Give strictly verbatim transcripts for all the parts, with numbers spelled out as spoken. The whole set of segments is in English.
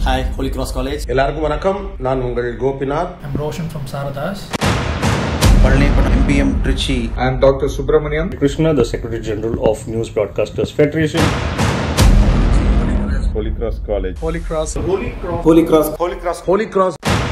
Hi, Holy Cross College. எல்லாருக்கும் வணக்கம். நான் உங்கள் Gopinath. I'm Roshan from Saradas. M P M Trichy. I am Doctor Subramaniam. Krishna, the Secretary General of News Broadcasters Federation. Holy Cross College. Holy Cross. Holy Cross. Holy Cross. Holy Cross. Holy Cross.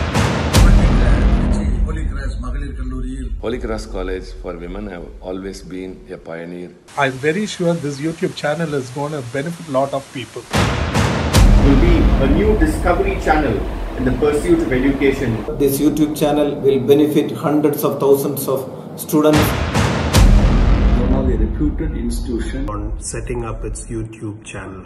Holy Cross College for women have always been a pioneer. I'm very sure this YouTube channel is going to benefit a lot of people. Will be a new discovery channel in the pursuit of education. This YouTube channel will benefit hundreds of thousands of students. One of the reputed institution on setting up its YouTube channel.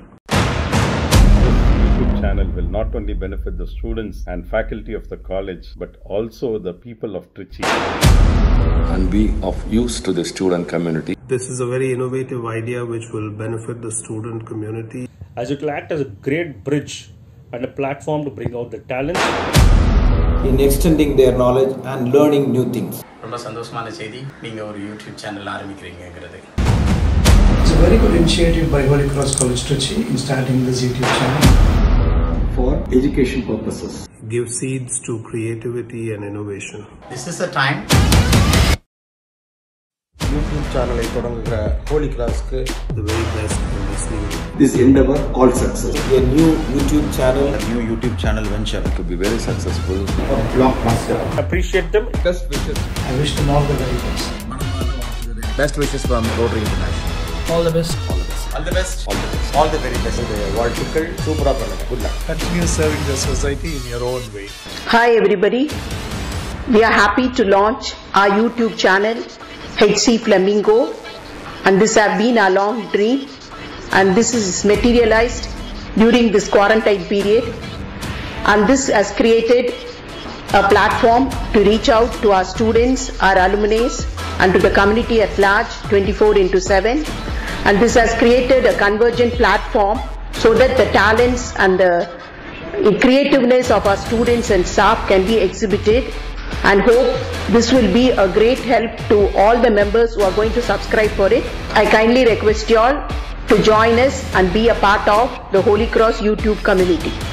This YouTube channel will not only benefit the students and faculty of the college, but also the people of Trichy. And be of use to the student community. This is a very innovative idea which will benefit the student community. As it will act as a great bridge and a platform to bring out the talent. In extending their knowledge and learning new things. ரொம்ப சந்தோஷமான செய்தி நீங்க ஒரு YouTube channel ஆரம்பிக்கிறீங்கங்கிறது. It's a very good initiative by Holy Cross College Trichy in starting this YouTube channel. For education purposes. Give seeds to creativity and innovation. This is the time. YouTube channel தொடங்குகிற Holy Crossக்கு the very best in this new this endeavor all success. A new YouTube channel, a new YouTube channel venture to be very successful. A blockbuster. Appreciate them. Best wishes. I wish them all the very best. Best wishes from Rotary International. All the best. All the best. All the best. All the best. All the very best. வாழ்த்துக்கள் சூப்பரா பண்ணுங்க. Good luck. Continue serving the society in your own way. Hi everybody. We are happy to launch our YouTube channel H C Flamingo, and this has been our long dream, and this is materialized during this quarantine period, and this has created a platform to reach out to our students, our alumni, and to the community at large twenty-four into seven, and this has created a convergent platform so that the talents and the creativeness of our students and staff can be exhibited, and hope this will be a great help to all the members who are going to subscribe for it. I kindly request you all to join us and be a part of the Holy Cross YouTube community.